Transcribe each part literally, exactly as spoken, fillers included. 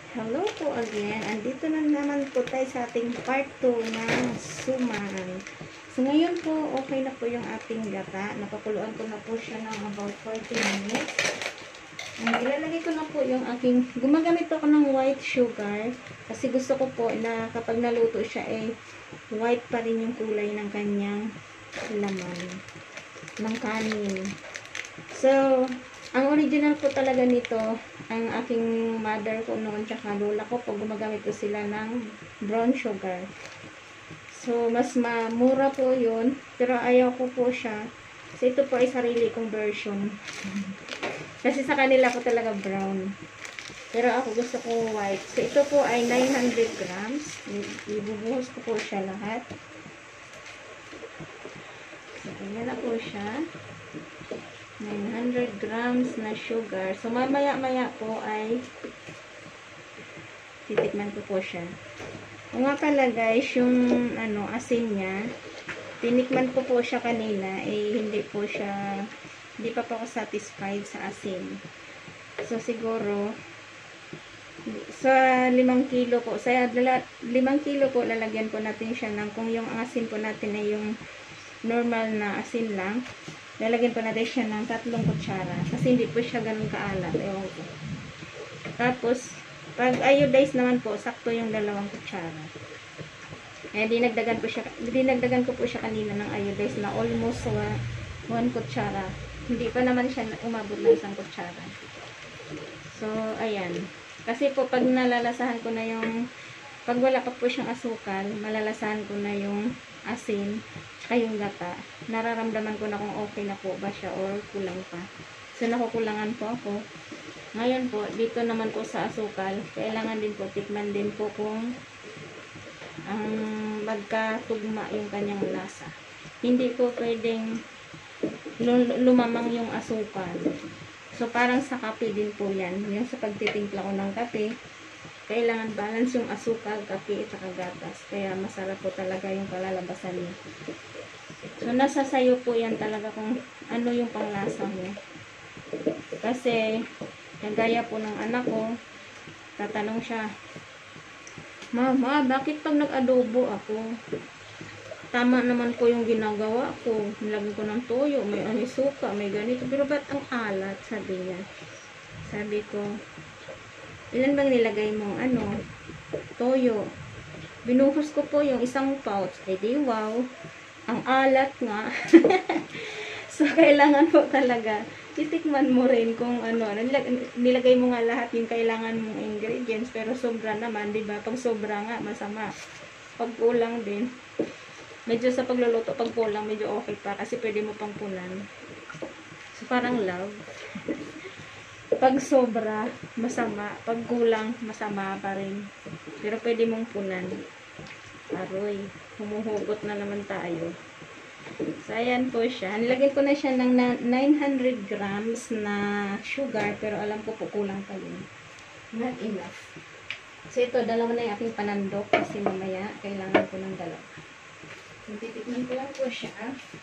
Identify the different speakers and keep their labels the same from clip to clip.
Speaker 1: Hello po again. Andito na naman po tayo sa ating part two ng suman. So, ngayon po, okay na po yung ating gata. Napakuluan ko na po siya ng about forty minutes. And ilalagay ko na po yung aking, gumagamit ako ng white sugar. Kasi gusto ko po na kapag naluto siya, eh, white pa rin yung kulay ng kanyang laman. Ng kanin. So, ang original po talaga nito, ang aking mother ko noon, tsaka lola ko po, gumagamit po sila ng brown sugar. So, mas mamura po yun, pero ayaw ko po siya. So, ito po ay sarili kong version. Kasi sa kanila ko talaga brown. Pero ako gusto ko white. So, ito po ay nine hundred grams. Ibubuhos ko po siya lahat. So, ganyan na po siya. nine hundred grams na sugar. So, mamaya-maya po ay titikman ko po siya. O nga pala guys, yung ano, asin niya, tinikman ko po siya kanina, eh, hindi po siya, hindi pa po ako satisfied sa asin. So, siguro, sa limang kilo po, sa limang kilo po, lalagyan po natin siya ng, kung yung asin po natin ay yung normal na asin lang, lalagyan po natin siya ng tatlong kutsara. Kasi hindi po siya ganun kaalat. Ewan ko. Tapos, pag iodized naman po, sakto yung dalawang kutsara. Eh, dinagdagan, po siya, dinagdagan ko po siya kanina ng iodized na almost one, one kutsara. Hindi pa naman siya umabot ng isang kutsara. So, ayan. Kasi po, pag nalalasahan ko na yung, pag wala pa po siyang asukal, malalasahan ko na yung asin, yung gata, nararamdaman ko na kung okay na po ba siya or kulang pa. So, nakukulangan po ako. Ngayon po, dito naman po sa asukal, kailangan din po, tikman din po kung ang magkatugma yung kanyang lasa. Hindi po pwedeng lumamang yung asukal. So, parang sa kape din po yan. Yung sa pagtitimpla ko ng kape, kailangan balance yung asukal, kape, at saka gatas. Kaya masarap po talaga yung kalalabasan niya. So, nasa sayo po yan talaga kung ano yung panglasa mo. Kasi, nagaya po ng anak ko, tatanong siya, Mama, bakit pag nag-adobo ako, tama naman po yung ginagawa ko. Nilagyan ko ng toyo, may anisuka, may ganito. Pero ba't ang alat? Sabi niya. Sabi ko, ilan bang nilagay mong ano, toyo? Binuhos ko po yung isang pouch. Eh di wow. Ang alat nga. So, kailangan po talaga, titikman mo rin kung ano, nilagay mo nga lahat yung kailangan mong ingredients, pero sobra naman, di ba? Pag sobra nga, masama. Pag kulang din, medyo sa pagluluto, pag kulang, medyo okay pa, kasi pwede mo pang punan. So, parang love. Pag sobra, masama. Pag kulang, masama pa rin. Pero pwede mong punan. Aroy, humuhugot na naman tayo. So, ayan po siya. Nilagyan ko na siya ng nine hundred grams na sugar, pero alam ko po kulang pa yun. Not enough. So, ito, dalawa na yung aking panandok kasi mamaya kailangan ko ng dalawa. So, titikman ko lang po siya.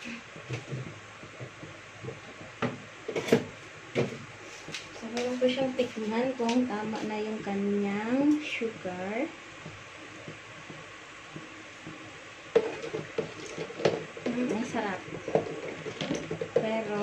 Speaker 1: So, meron po siyang tikman kung tama na yung kanyang sugar. Ang sarap. Pero,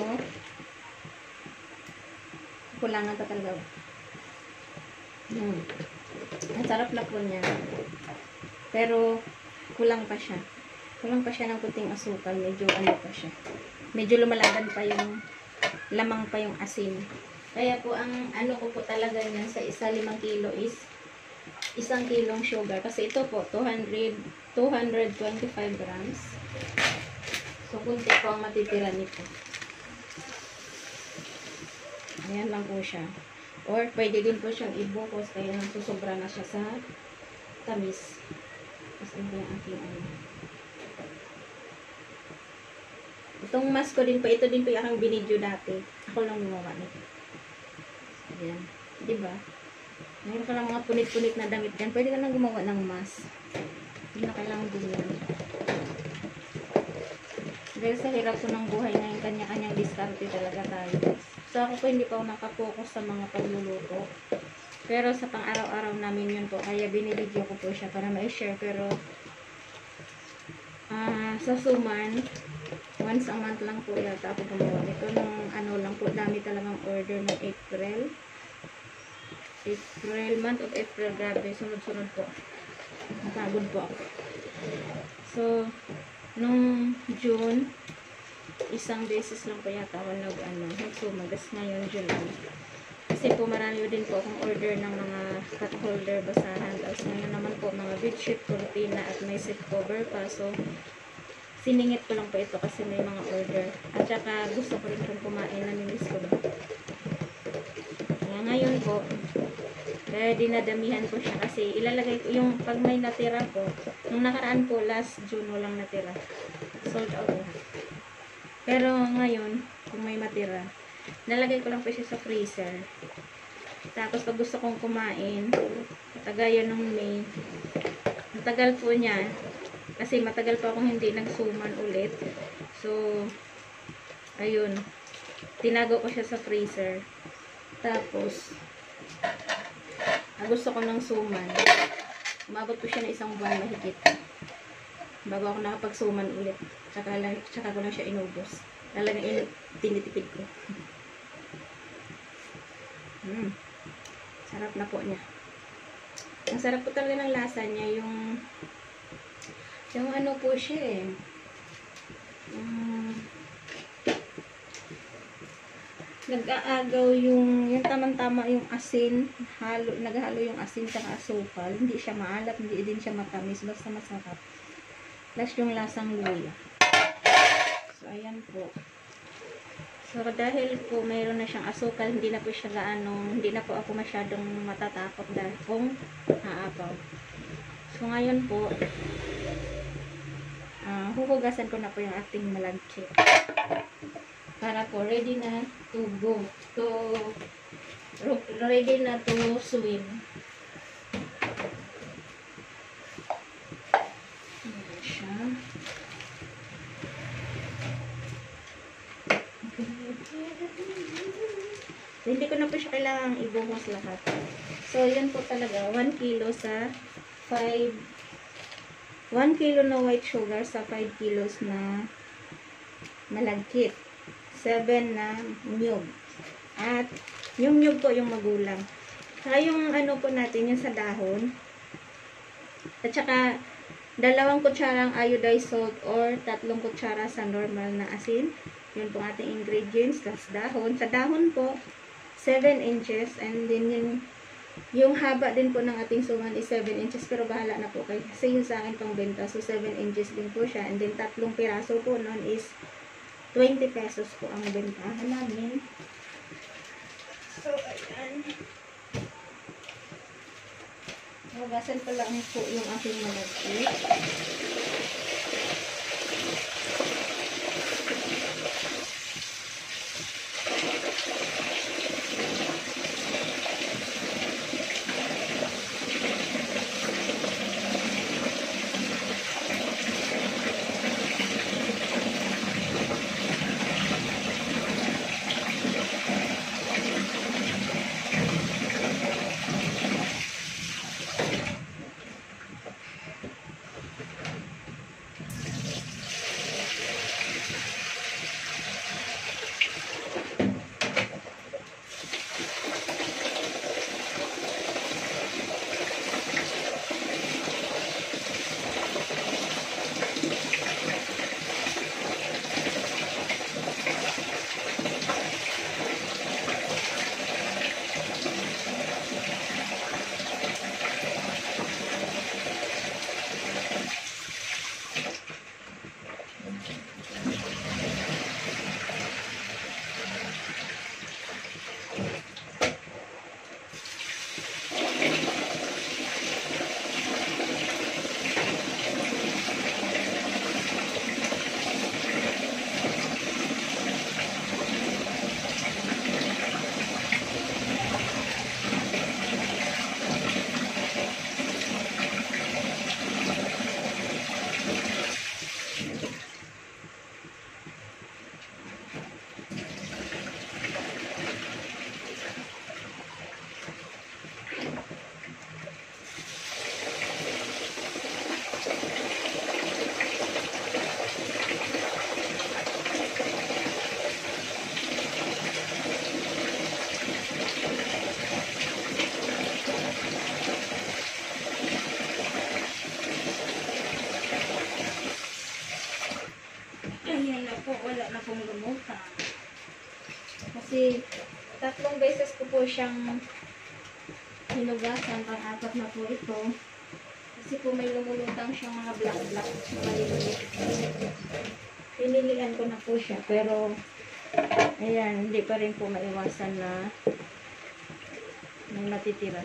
Speaker 1: kulangan pa talaga. Hmm. Ang sarap na po niya. Pero, kulang pa siya. Kulang pa siya ng kunting asukal. Medyo ano pa siya. Medyo lumalaban pa yung, lamang pa yung asin. Kaya po, ang ano ko po talaga niya sa isa limang kilo is, isang kilong sugar. Kasi ito po, two hundred, two hundred twenty-five grams. So, kunti po ang matitira nito. Ayan lang po siya. Or, pwede din po siyang ibukos. Kaya nagsusobra na siya sa tamis. Kasi ito yung aking ano. Itong mask ko din po. Ito din po yung aking binidyo dati. Ako lang gumawa nito. Ayan. Diba? Mayroon ka lang mga punit-punit na damit dyan. Pwede ka lang gumawa ng mask. Hindi na kailangan din yan. Dahil sa hirap po ng buhay ngayon, kanya-kanyang diskarte talaga tayo. So, ako po hindi pa ako nakapokus sa mga pagluluto. Pero sa pang-araw-araw namin yun po. Kaya binibigyo ko po siya para ma-share. Pero uh, sa Suman, once a month lang po yata ako gumawa nito. Nung ano lang po, dami talagang order ng April. April, month of April, grabe, sunod-sunod po. Napagod po ako. So, nung June, isang beses lang po yata ako nag, ano, nagsumagas ngayon, July. Kasi po marami din po akong order ng mga cut holder, basahan. Tapos ngayon naman po mga bedsheet, cortina at may seat cover pa. So, siningit ko lang po ito kasi may mga order. At saka gusto ko rin kung kumain, namimiss ko ba. Kaya ngayon po, kaya dinadamihan ko siya kasi ilalagay ko yung pag may natira po. Nung nakaraan po, last June walang natira. Sold out lahat. Pero ngayon, kung may matira, nalagay ko lang po siya sa freezer. Tapos pag gusto kong kumain, kagaya nung May, matagal po niya. Kasi matagal pa akong hindi nagsuman ulit. So, ayun. Tinago ko siya sa freezer. Tapos, ah, gusto ko ng suman. Umabot ko siya ng isang buwan mahigit. Bago ako nakapagsuman ulit. Tsaka, lang, tsaka ko lang siya inubos. Talagang in, tinitipid ko. Hmm. Sarap na po niya. Ang sarap po talaga ng lasa niya. Yung yung ano po siya eh. Um, nag-aagaw yung yung tamang-tama yung asin. Halo, naghalo yung asin sa asukal. Hindi siya maalat, hindi din siya matamis. Basta masarap. Plus yung lasang luya. So, ayan po. So, dahil po mayroon na siyang asukal, hindi na po siya gaano, hindi na po ako masyadong matatakot dahil kung haapaw. So, ngayon po, uh, huhugasan ko na po yung ating malagkit. Para po, ready na to go. To, ready na to swim. Ayan siya. So, hindi ko na po siya kailangang ibuhos lahat. So, yan po talaga. one kilo sa five. one kilo na white sugar sa five kilos na malagkit. seven na nyug. At, yung nyug po yung magulang. Saka yung ano po natin, yung sa dahon. At saka, dalawang kutsarang iodized salt or tatlong kutsara sa normal na asin. Yun po ating ingredients. Tapos dahon. Sa dahon po, seven inches. And then yung, yung haba din po ng ating suman is seven inches. Pero bahala na po kayo. Kasi yung sa akin pang benta. So seven inches din po siya. And then tatlong piraso po nun is twenty pesos po ang bentahan namin. So ayan. Hugasan pa lang po yung aking malagkit. siyang hinugasan, pang-apat na po ito. Kasi po may lumulutang siyang mga black-black, maliliit. Pinilian ko na po siya, pero ayan, hindi pa rin po maiwasan na may matitira.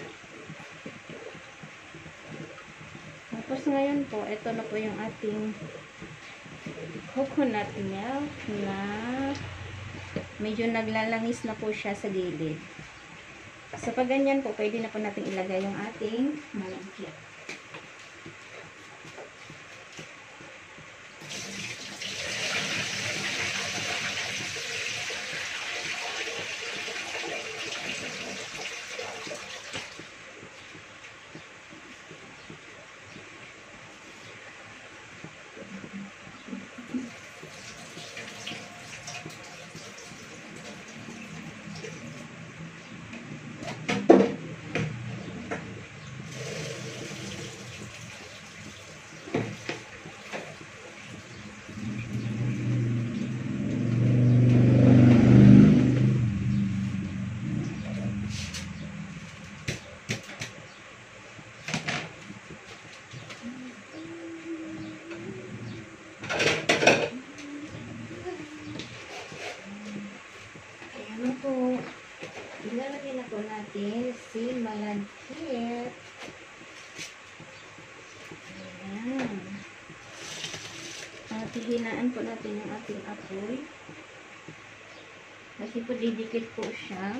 Speaker 1: Tapos ngayon po, ito na po yung ating coconut milk na medyo naglalangis na po siya sa gilid. So pag ganyan po, pwede na po natin ilagay yung ating malagkit. Ayan po. Ilalagay na po natin si malagkit. Ayan. At hihinaan po natin yung ating apoy. Kasi po didikit po siya.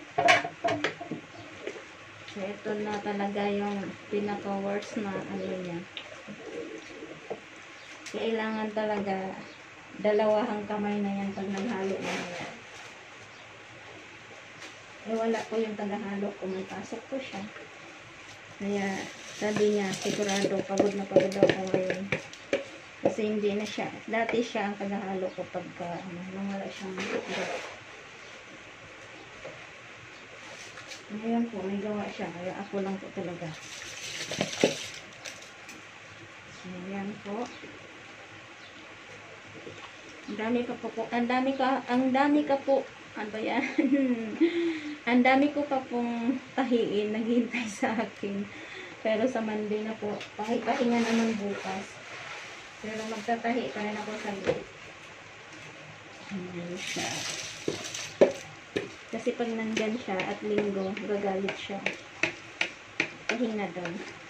Speaker 1: So ito na talaga yung pinaka-worst na ano niya. Kailangan talaga dalawahang kamay na yan pag naghalo na yan. Eh wala po yung tagahalo ko, may pasok po siya. Kaya sabi niya, sigurado pagod na pagod ako ngayon. Kasi hindi na siya. Dati siya ang tagahalo ko pagka ano, nung wala siyang halo. Ngayon po, may gawa siya. Kaya ako lang po talaga. Ayan po. Ang dami ka po po. Ang dami ka, ang dami ka po. Ano ba yan? Ang dami ko pa pong tahiin. Naghihintay sa akin. Pero sa Monday na po. Pahinga naman bukas. Pero magtatahi pa rin ako sa loob. Ayan siya. Kasi pag nandyan siya at linggo, gagalit siya. Pahinga daw.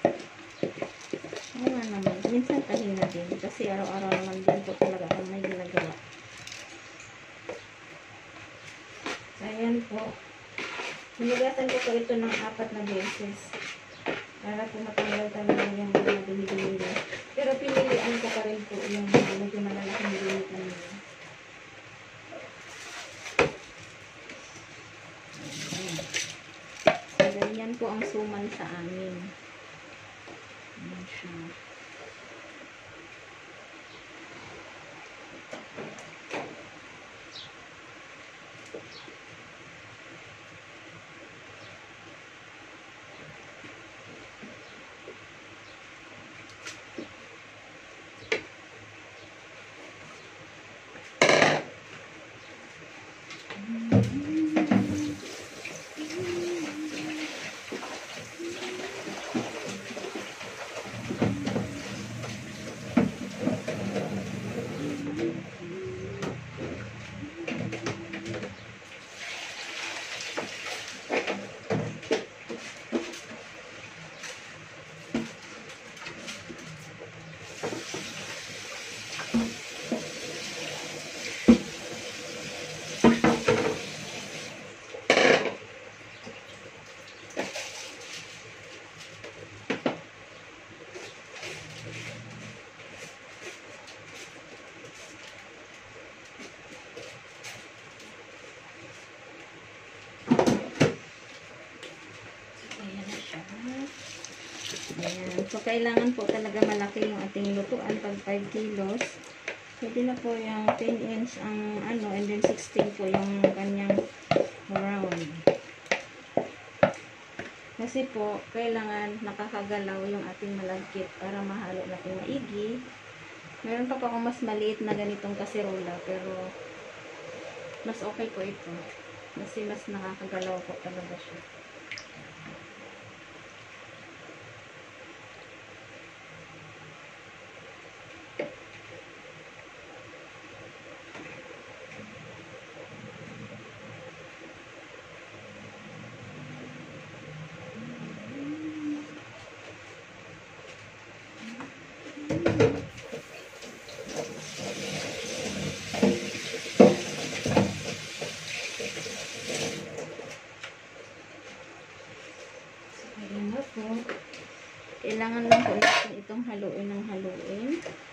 Speaker 1: Oo nga naman. Minsan pahinga din. Kasi araw-araw naman din po talaga ang may ginagawa. Ayan po. Hinugasan ko po ito ng apat na beses. Para po matanggal talaga yung mga dumi-dumi. Pero pinilian ko pa rin po yung medyo malalaking dumi kanina. So, ganyan po ang suman sa amin. Ayan siya. Ayan. So, kailangan po talaga malaki yung ating lutuan pag five kilos. Pwede na po yung ten inch ang ano, and then sixteen po yung kanyang round. Kasi po, kailangan nakakagalaw yung ating malagkit para mahalo natin maigi. Meron pa po akong mas maliit na ganitong kaserola, pero mas okay po ito. Kasi mas nakakagalaw po talaga siya. Ayan na po. Kailangan lang po natin itong haluin ng haluin.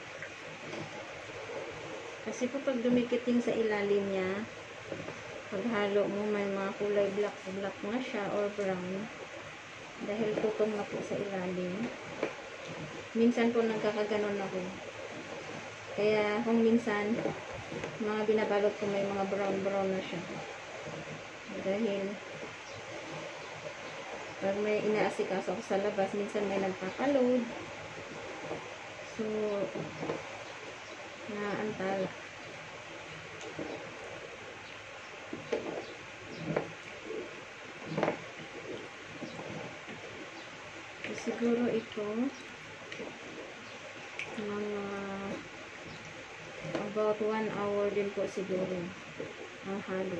Speaker 1: Kasi po pag dumikit yung sa ilalim niya, pag halo mo may mga kulay black, black na siya or brown. Dahil tutong na po sa ilalim. Minsan po nagkakaganon ako. Kaya kung minsan, mga binabalot ko may mga brown-brown na siya. Dahil pag may inaasikaso ako sa labas, minsan may nagpapaload. So, naantala. So, siguro ito, mga about one hour din po siguro ang halo.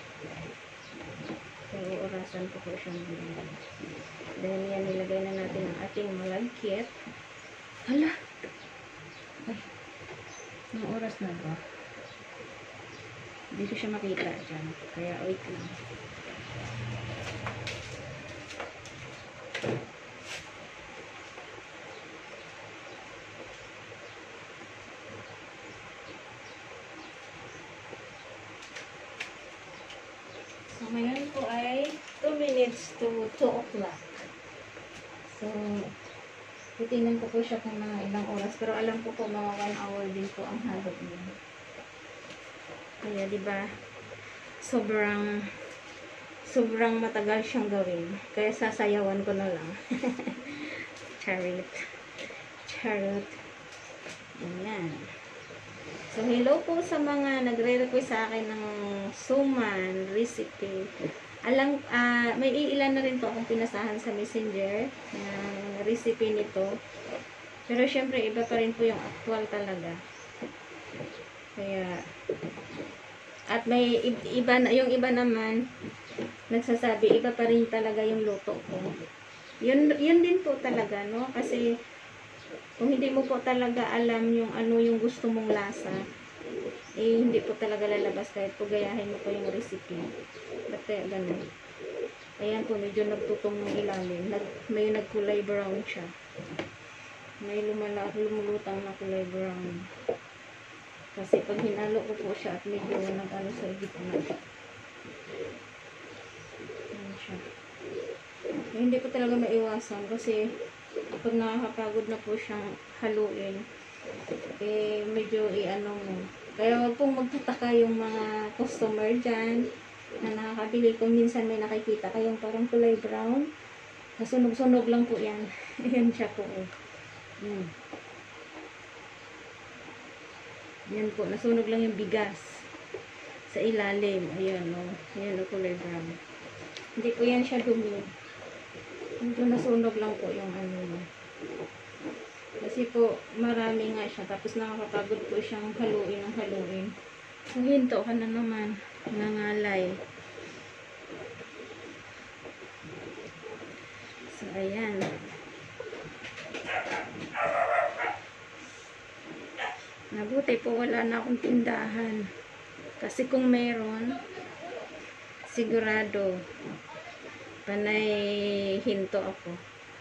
Speaker 1: Kaya orasan ko po siyang bilhin. Dahil yan, nilagay na natin ang ating malagkit. Hala! Ay, ang oras na ba? Hindi ko siya makita dyan. Kaya wait lang. So, ngayon po ay two minutes to two o'clock. So, titingnan ko po siya kung mga ilang oras. Pero alam ko po mga one hour din po ang halo niya. Kaya, diba, sobrang, sobrang matagal siyang gawin. Kaya sasayawan ko na lang. Charot. Charot. Ayan. So, hello po sa mga nagre-request sa akin ng suman recipe. Alam, uh, may iilan na rin po akong pinasahan sa messenger ng recipe nito. Pero, syempre, iba pa rin po yung actual talaga. Kaya, at may iba na, yung iba naman, nagsasabi, iba pa rin talaga yung luto ko. Yun, yun din po talaga, no? Kasi, kung hindi mo po talaga alam yung ano yung gusto mong lasa, eh hindi po talaga lalabas kahit po gayahin mo po yung recipe. Ba't kaya ganun? Ayan po, medyo nagtutong ng ilalim. Nag, may nagkulay brown siya. May lumala, lumulutang na kulay brown. Kasi pag hinalo ko po siya at medyo nag-ano sa gitna. Ayan siya. Eh, hindi po talaga maiwasan kasi pag nakakapagod na po siyang haluin, eh, medyo i-ano mo. Kaya wag pong magtataka yung mga customer dyan na nakakabili. Kung minsan may nakikita kayong parang kulay brown, nasunog-sunog lang po yan. Ayan siya po. Eh. Hmm. Yan po, nasunog lang yung bigas sa ilalim. Ayan o. Oh. Ayan o, oh, kulay brown. Hindi po yan siya dumi. Ito nasunog lang po yung ano niya. Kasi po, marami nga siya. Tapos nakakapagod po siyang haluin ang haluin. So, hinto ka na naman. Nangalay. So, ayan. Nabuti po wala na akong tindahan. Kasi kung meron, sigurado, panay hinto ako.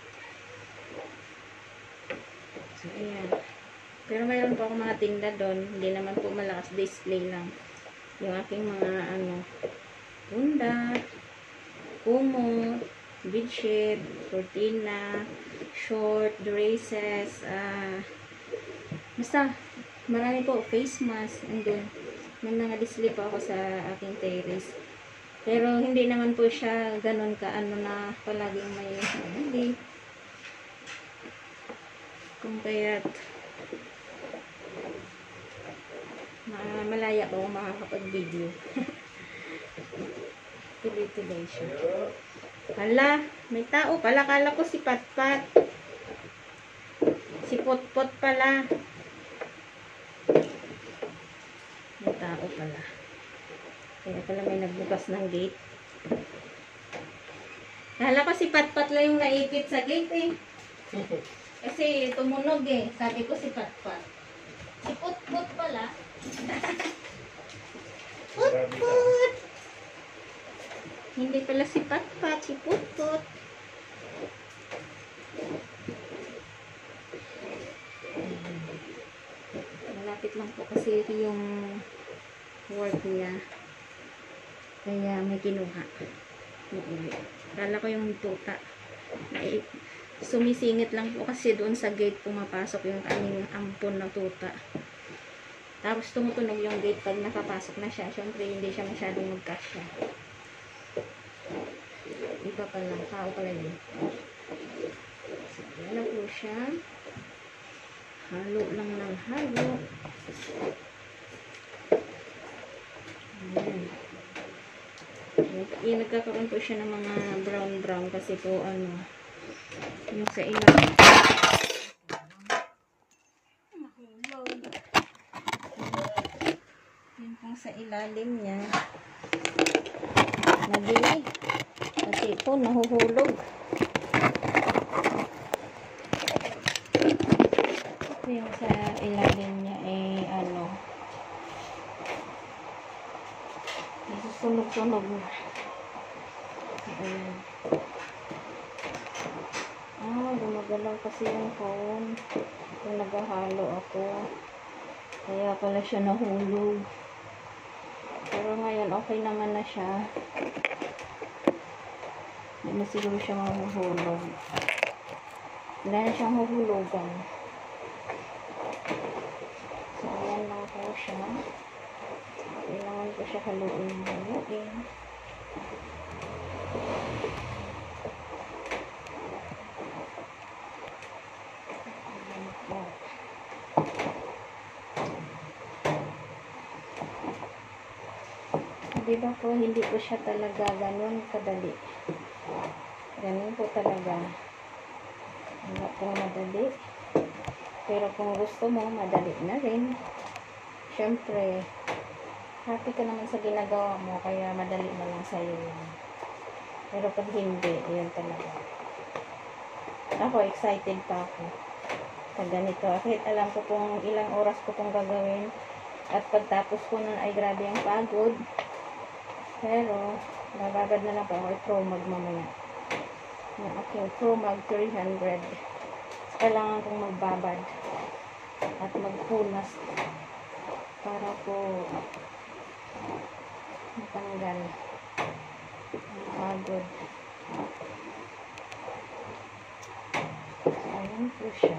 Speaker 1: So, ayan. Pero mayroon po ako mga tinda doon. Hindi naman po malakas, display lang. Yung aking mga, ano, punda, kumot, bedsheet, cortina, short, dresses, ah, uh, basta, marami po, face mask, andun. May mga display po ako sa aking terrace. Pero hindi naman po siya ganun ka ano na palaging may hindi. Kung kaya't malaya po akong makakapag-video. ventilation. Hala, may tao pala. Kala ko si Patpat. Si Potpot pala. May tao pala. Kaya pala may nagbukas ng gate. Kala ko si Patpat lang yung naipit sa gate eh. Kasi tumunog eh. Sabi ko si Patpat. Si Potpot pala. Potpot! Hindi pala si Patpat, si Potpot. Malapit lang po kasi yung work niya. Kaya may kinuha. Kala ko yung tuta. Sumisingit lang po kasi doon sa gate pumapasok yung kaming ampon na tuta. Tapos tumutunog yung gate pag nakapasok na siya. Siyempre hindi siya masyadong magkasya. Iba pa lang. Tao pala yun. So, yan po siya. Halo lang ng halo. Ayan. Yung nagkakaroon po siya ng mga brown brown kasi po ano yung sa ilang yun pong sa ilalim niya nabili kasi po nahuhulog. Yung sa ilalim niya eh ano sunog-sunog na. Ayan. Ah, gumagalaw kasi yung phone. Kung naghahalo ako. Kaya pala siya nahulog. Pero ngayon, okay naman na siya. Hindi na siguro siya mahuhulog. Wala na siyang huhulugan. So, ayan lang po siya. Kailangan ko siya haluin ng haluin. Diba po, hindi po siya talaga ganun kadali. Ganun po talaga. Wala po madali. Pero kung gusto mo, madali na rin. Siyempre, happy ka naman sa ginagawa mo, kaya madali na lang sa'yo yun. Pero pag hindi, yun talaga. Ako, excited pa ako. Pag ganito, kahit alam ko kung ilang oras ko pong gagawin, at pagtapos ko nun ay grabe ang pagod. Pero, nababad na lang po ako i-Pro Mag mamaya. Yung aking Pro Mag three hundred. Kailangan kong magbabad at magpunas para po matanggal ang pagod. So, ayan po siya.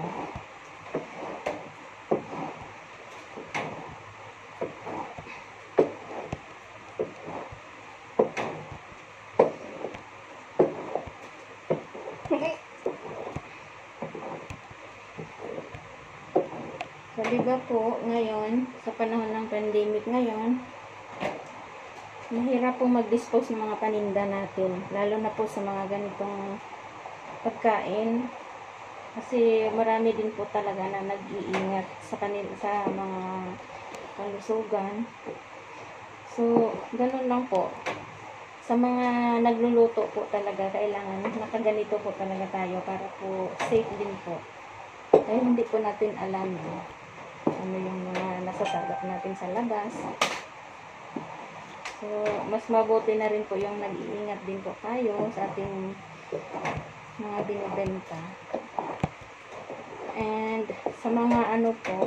Speaker 1: So, diba po, ngayon, sa panahon ng pandemic ngayon, mahirap po mag-dispose ng mga paninda natin. Lalo na po sa mga ganitong pagkain. Kasi marami din po talaga na nag-iingat sa, kanil sa mga kalusugan. So, ganun lang po. Sa mga nagluluto po talaga, kailangan nakaganito po talaga tayo para po safe din po. Dahil hindi po natin alam eh, ano yung mga nasasagap natin sa labas. So, mas mabuti na rin po yung nag-iingat din po tayo sa ating mga binibenta. And sa mga ano po,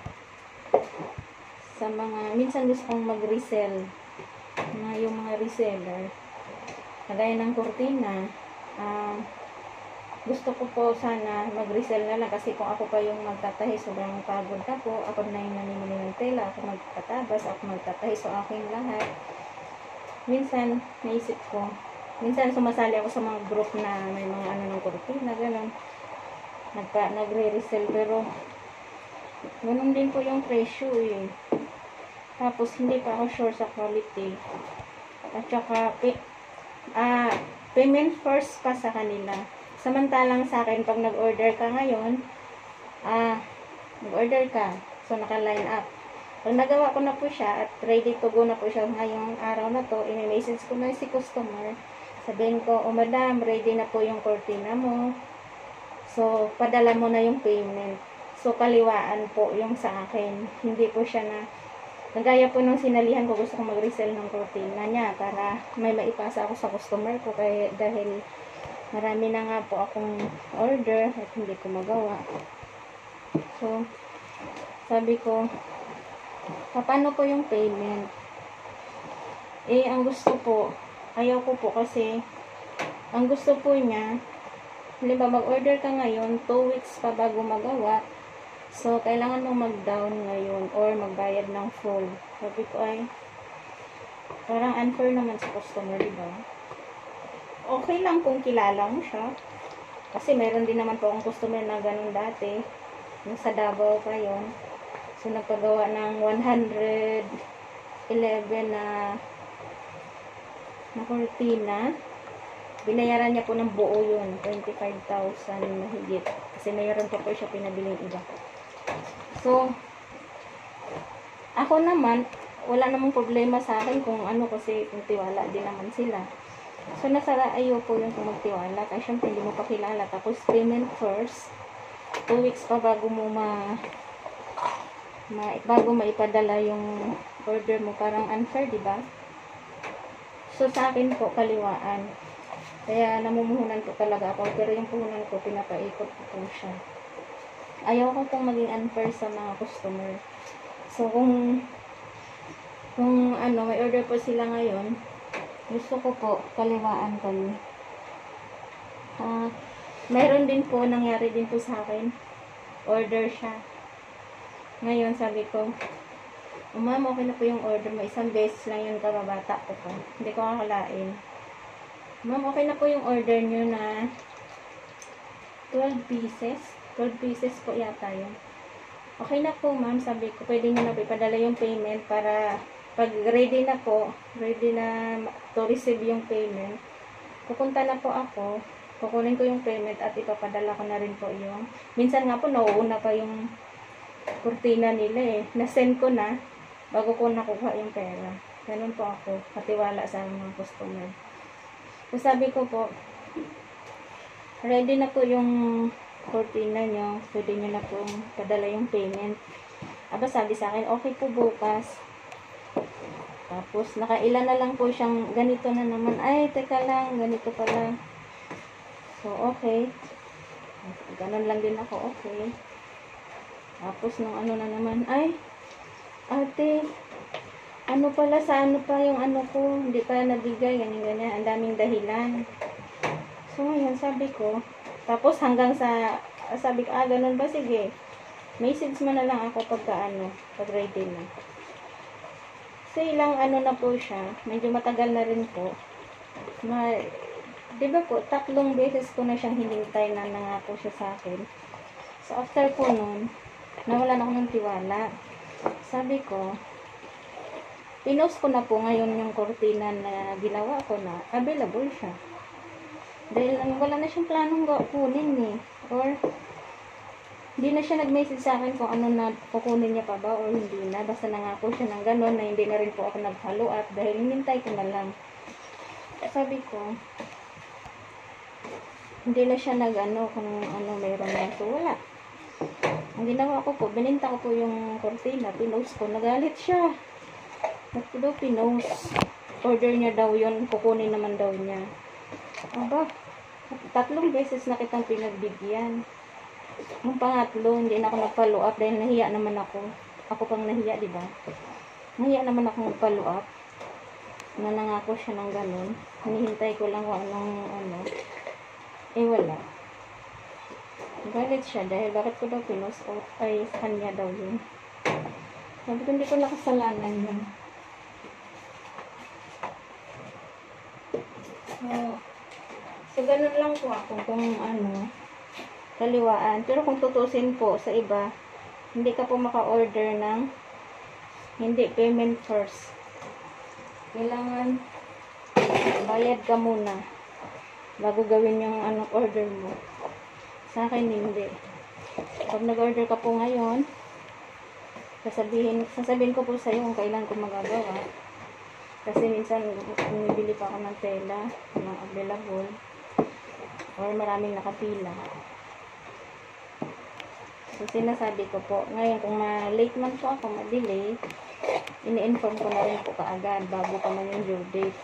Speaker 1: sa mga, minsan gusto kong mag-resell na yung mga reseller, kagaya ng kurtina, um, gusto ko po sana mag-resell na lang kasi kung ako pa yung magtatahi, sobrang pagod na po. Ako na yung nanimili ng tela, ako magtatabas, ako magtatahi, so aking lahat. Minsan, naisip ko, minsan sumasali ako sa mga group na may mga ano ng kurtina, gano'n. Nagpa, nagre-resell, pero gano'n din po yung presyo eh. Tapos, hindi pa ako sure sa quality. At saka, ah, payment first pa sa kanila. Samantalang sa akin, pag nag-order ka ngayon, ah, nag-order ka, so naka-line up. Pag nagawa ko na po siya at ready to go na po siya ngayong araw na to, i-message ko na si customer. Sabihin ko, oh madam, ready na po yung cortina mo. So, padala mo na yung payment. So, kaliwaan po yung sa akin. Hindi po siya na, nagaya po nung sinalihan ko, gusto ko mag-resell ng cortina niya para may maipasa ako sa customer ko. Kaya dahil marami na nga po akong order at hindi ko magawa. So, sabi ko, paano po yung payment? Eh, ang gusto po, ayaw ko po kasi, ang gusto po niya, halimbawa mag-order ka ngayon, two weeks pa bago magawa, so, kailangan mo mag-down ngayon or magbayad ng full. Sabi ko ay, parang unfair naman sa customer, diba? Okay lang kung kilala mo siya. Kasi meron din naman po akong customer na ganun dati. Yung sa Davao pa yun. So, nagpagawa ng one hundred eleven na na cortina. Binayaran niya po ng buo yun. twenty-five thousand na higit. Kasi mayroon pa po siya pinabiling iba. So, ako naman, wala namang problema sa akin kung ano kasi kung tiwala din naman sila. So, nasa ayaw po yung kung magtiwala. Kasi syempre, hindi mo pa kilala. Tapos, payment first. Two weeks pa bago mo ma, ma bago maipadala yung order mo. Parang unfair, diba? So, sa akin po, kaliwaan. Kaya, namumuhunan po talaga ako. Pero yung puhunan ko, pinapaikot ko po siya. Ayaw ko pong maging unfair sa mga customer. So, kung kung ano, may order po sila ngayon, gusto ko po, kaliwaan kami. Ah, uh, mayroon din po, nangyari din po sa akin. Order siya. Ngayon, sabi ko, oh, ma'am, okay na po yung order mo. Isang beses lang yung kababata ko po. Hindi ko kakalain. Ma'am, okay na po yung order nyo na twelve pieces. twelve pieces po yata yun. Okay na po, ma'am. Sabi ko, pwede nyo na po ipadala yung payment para pag ready na po, ready na to receive yung payment, pupunta na po ako, kukunin ko yung payment at ipapadala ko na rin po yung, minsan nga po nauuna pa yung kurtina nila eh, na-send ko na bago ko nakuha yung pera. Ganun po ako, katiwala sa mga customer. So sabi ko po, ready na po yung kurtina nyo, pwede nyo na po padala yung payment. Aba sabi sa akin, okay po bukas. Tapos, nakailan na lang po siyang ganito na naman. Ay, teka lang, ganito pala. So, okay. Ganon lang din ako, okay. Tapos, nung ano na naman, ay, ate, ano pala, sa ano pa yung ano ko, hindi pa nabigay, ganyan, ganyan. Ang daming dahilan. So, ngayon, sabi ko, tapos hanggang sa, sabi ko, ah, ganon ba? Sige. Message mo na lang ako pagka ano, pag ready na. So, ilang ano na po siya, medyo matagal na rin po. Ma, diba po, tatlong beses ko na siyang hinintay na nangako siya sa akin. So, after po nun, nawalan ako ng tiwala. Sabi ko, pinost ko na po ngayon yung kurtina na ginawa ko na available siya. Dahil wala na siyang planong kunin eh. Or, hindi na siya nag-message sa akin kung ano na kukunin niya pa ba or hindi na. Basta nangako siya ng gano'n na hindi na rin po ako nag-follow up dahil hinintay ko na lang. Sabi ko, hindi na siya nag-ano kung ano mayroon na. So, wala. Ang ginawa ko po, bininta ko po yung cortina, pinost ko. Nagalit siya. Ba't ko daw pinost? Order niya daw yun, kukunin naman daw niya. Aba, tatlong beses na kitang pinagbigyan. Nung pangatlo, hindi na ako nag-follow up dahil nahiya naman ako. Ako pang nahiya, di ba? Nahiya naman ako nag-follow up. Na nangako siya ng ganun. Hinihintay ko lang kung anong ano. Eh, wala. Galit siya dahil bakit ko daw pinost out ay sa kanya daw yun. Sabi ko, hindi ko nakasalanan yun. So, so ganun lang po ako kung ano, kaliwaan. Pero kung tutusin po sa iba, hindi ka po maka-order ng hindi payment first. Kailangan bayad ka muna bago gawin yung ano order mo. Sa akin hindi. Pag nag-order ka po ngayon, sasabihin, sasabihin ko po sa iyo kung kailan ko magagawa. Kasi minsan bumibili pa ako ng tela, ng available, or maraming nakapila. So sinasabi ko po, ngayon kung ma-late man po ako, ma-delay, ini-inform ko na rin po kaagad bago pa man yung due date.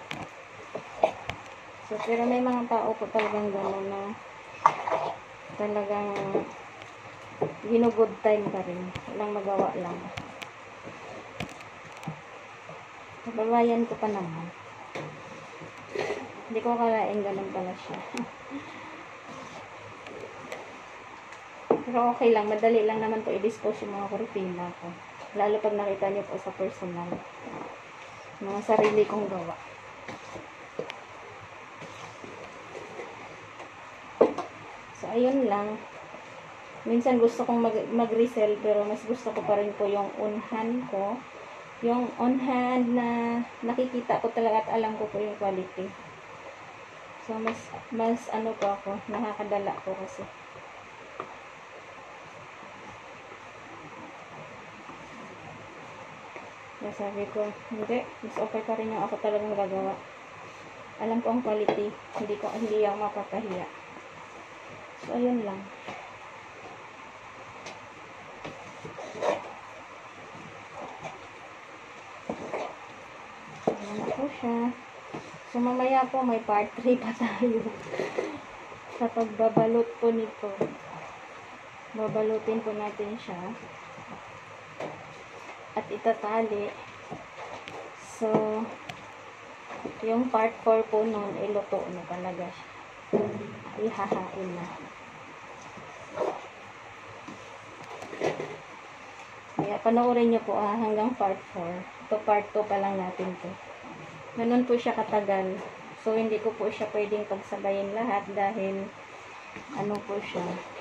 Speaker 1: So pero may mga tao po talagang gano'n na talagang ginugood time pa rin. Walang magawa lang. Nababayan ko pa naman. Hindi ko akalain ganun pala siya. Pero okay lang. Madali lang naman po i-dispose yung mga kurtina ko. Lalo pag nakita niyo po sa personal. Mga sarili kong gawa. So, ayun lang. Minsan gusto kong mag- mag-resell pero mas gusto ko pa rin po yung on-hand ko. Yung on-hand na nakikita ko talaga at alam ko po yung quality. So, mas, mas ano po ako, nakakadala ko kasi. Kaya sabi ko, hindi, mas okay pa rin yung ako talagang gagawa. Alam ko ang quality, hindi ko, hindi ako mapapahiya. So, ayun lang. Ayan po siya. So, mamaya po may part three pa tayo. Sa pagbabalot po nito. Babalutin po natin siya. At itatali. So, yung part four po nun, iluto na talaga siya. Ihahain na. Kaya panoorin nyo po ah, hanggang part four. Ito part two pa lang natin to. Ganun po siya katagal. So, hindi ko po siya pwedeng pagsabayin lahat dahil ano po siya.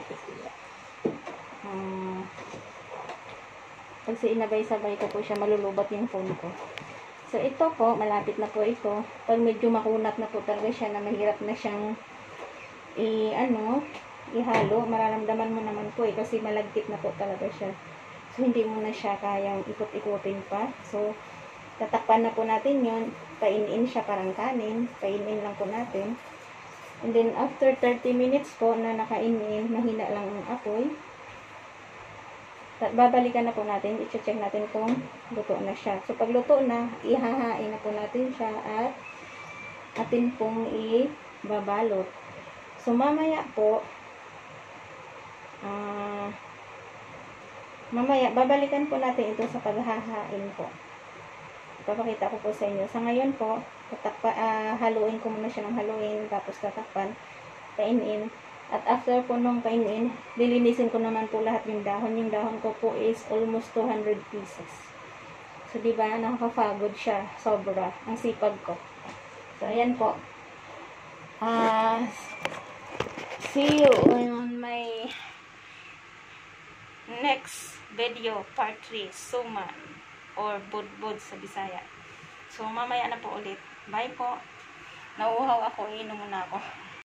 Speaker 1: Uh, pag sinabay-sabay ko po siya, malulubat yung phone ko. So, ito po, malapit na po ito. Pag medyo makunat na po talaga siya na mahirap na siyang i, ano, ihalo, mararamdaman mo naman po eh, kasi malagkit na po talaga siya. So, hindi mo na siya kayang ikot-ikutin pa. So, tatakpan na po natin yun. Painin siya parang kanin. Painin lang po natin. And then, after thirty minutes po na nakainin, mahina lang ang apoy. Babalikan na po natin. I-check natin kung luto na siya. So, pag luto na, ihahain na po natin siya at atin pong ibabalot. So, mamaya po, ah, uh, mamaya, babalikan po natin ito sa paghahain po. Papakita ko po sa inyo. Sa ngayon po, tatakpa, uh, haluin ko muna siya ng haluin, tapos tatakpan, kainin. At after po nung kainin, lilinisin ko naman po lahat yung dahon. Yung dahon ko po is almost two hundred pieces. So, diba, nakakapagod siya. Sobra. Ang sipag ko. So, ayan po. Ah, uh, see you on my next video, part three, Suma or Budbud sa Bisaya. So, mamaya na po ulit. Bye po. Nauuhaw ako, iinom muna ako.